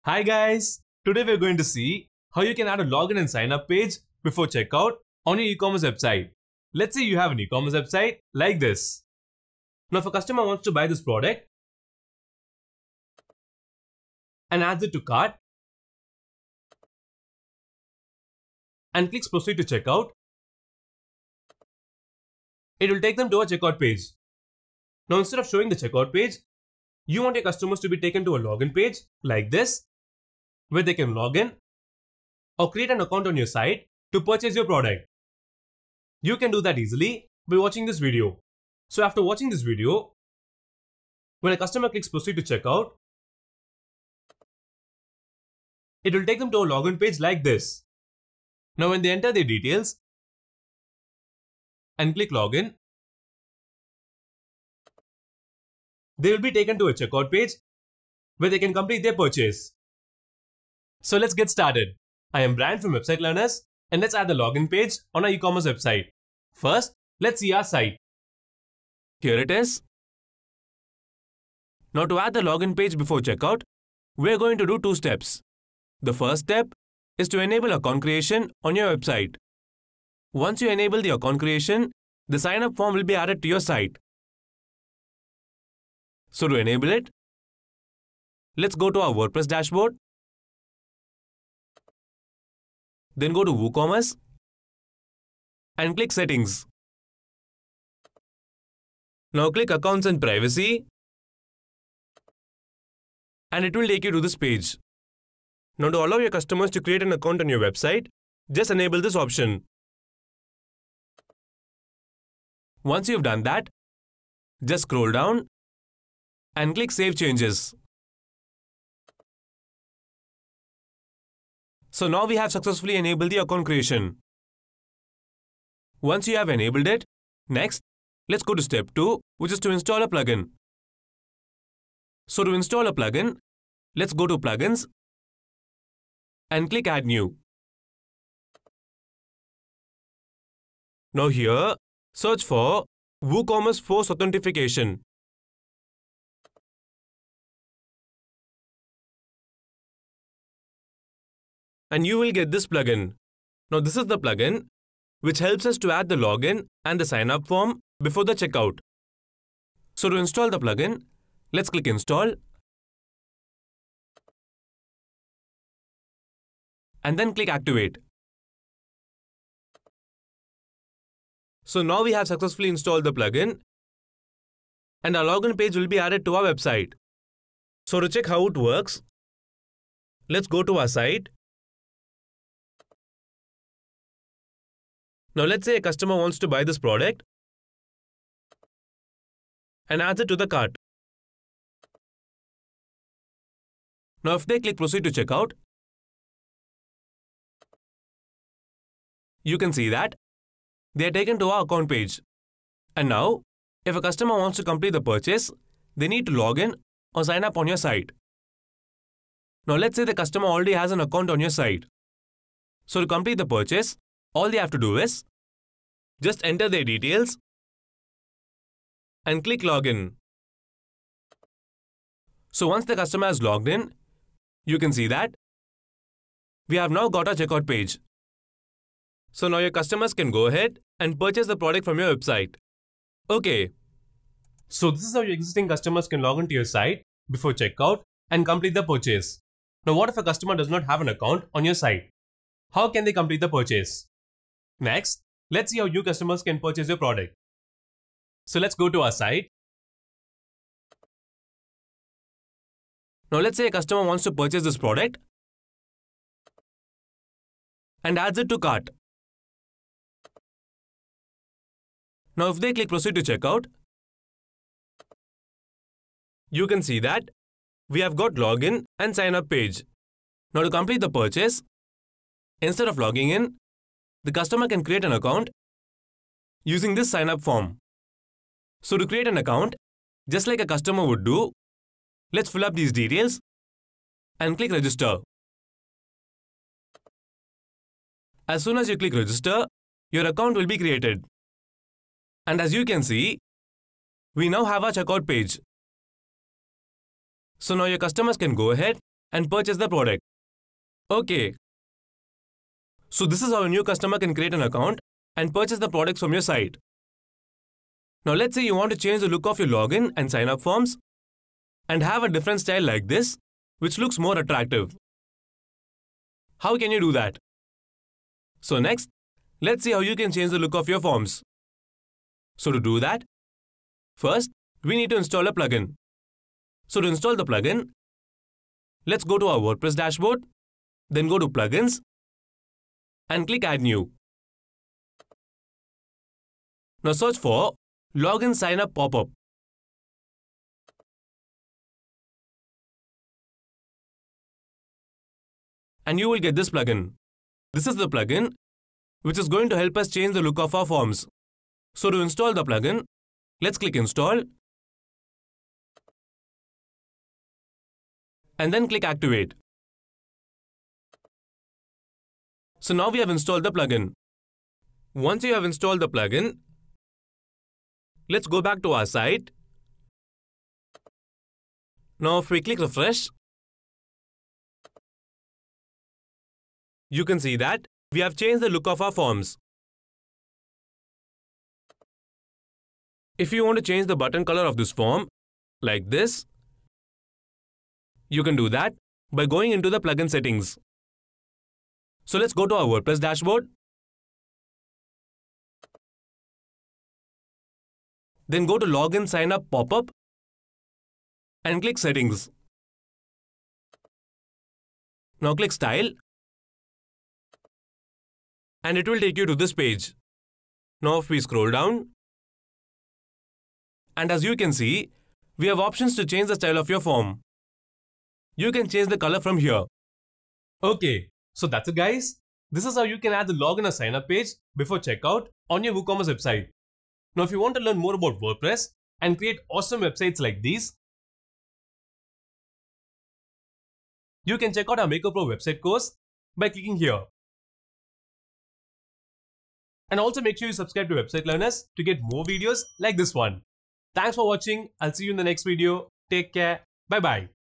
Hi guys! Today we're going to see how you can add a login and sign up page before checkout on your e-commerce website. Let's say you have an e-commerce website like this. Now if a customer wants to buy this product and adds it to cart and clicks proceed to checkout, it will take them to a checkout page. Now instead of showing the checkout page, you want your customers to be taken to a login page like this, where they can log in or create an account on your site to purchase your product. You can do that easily by watching this video. So after watching this video, when a customer clicks proceed to checkout, it will take them to a login page like this. Now when they enter their details and click login, they will be taken to a checkout page where they can complete their purchase. So let's get started. I am Brian from Website Learners, and let's add the login page on our e-commerce website. First, let's see our site. Here it is. Now to add the login page before checkout, we're going to do two steps. The first step is to enable account creation on your website. Once you enable the account creation, the sign up form will be added to your site. So to enable it, let's go to our WordPress dashboard. Then go to WooCommerce and click Settings. Now click Accounts and Privacy and it will take you to this page. Now to allow your customers to create an account on your website, just enable this option. Once you've done that, just scroll down and click Save Changes. So now we have successfully enabled the account creation. Once you have enabled it, next, let's go to step 2, which is to install a plugin. So to install a plugin, let's go to Plugins and click Add New. Now here, search for WooCommerce Force Authentification. And you will get this plugin. Now this is the plugin which helps us to add the login and the sign up form before the checkout. So to install the plugin, let's click Install and then click Activate. So now we have successfully installed the plugin and our login page will be added to our website. So to check how it works, let's go to our site. Now let's say a customer wants to buy this product and adds it to the cart. Now if they click Proceed to Checkout, you can see that they are taken to our account page. And now, if a customer wants to complete the purchase, they need to log in or sign up on your site. Now let's say the customer already has an account on your site. So to complete the purchase, all they have to do is just enter their details and click Login. So once the customer has logged in, you can see that we have now got our checkout page. So now your customers can go ahead and purchase the product from your website. Okay. So this is how your existing customers can log into your site before checkout and complete the purchase. Now what if a customer does not have an account on your site? How can they complete the purchase? Next, let's see how you customers can purchase your product. So let's go to our site. Now let's say a customer wants to purchase this product and adds it to cart. Now if they click Proceed to Checkout, you can see that we have got login and sign up page. Now to complete the purchase, instead of logging in, the customer can create an account using this sign up form. So to create an account, just like a customer would do, let's fill up these details and click Register. As soon as you click Register, your account will be created. And as you can see, we now have our checkout page. So now your customers can go ahead and purchase the product. Okay. So this is how a new customer can create an account and purchase the products from your site. Now let's say you want to change the look of your login and sign up forms and have a different style like this, which looks more attractive. How can you do that? So next, let's see how you can change the look of your forms. So to do that, first, we need to install a plugin. So to install the plugin, let's go to our WordPress dashboard, then go to Plugins, and click Add New. Now search for Login Sign Up Popup. And you will get this plugin. This is the plugin which is going to help us change the look of our forms. So to install the plugin, let's click Install and then click Activate. So now we have installed the plugin. Once you have installed the plugin, let's go back to our site. Now if we click refresh, you can see that we have changed the look of our forms. If you want to change the button color of this form, like this, you can do that by going into the plugin settings. So let's go to our WordPress dashboard. Then go to Login Sign Up Popup and click Settings. Now click Style and it will take you to this page. Now if we scroll down, and as you can see, we have options to change the style of your form. You can change the color from here. Okay, so that's it guys. This is how you can add the login or sign up page before checkout on your WooCommerce website. Now if you want to learn more about WordPress and create awesome websites like these, you can check out our 𝗪𝗶𝗺𝗽𝗀 website course by clicking here. And also make sure you subscribe to Website Learners to get more videos like this one. Thanks for watching. I'll see you in the next video. Take care. Bye bye.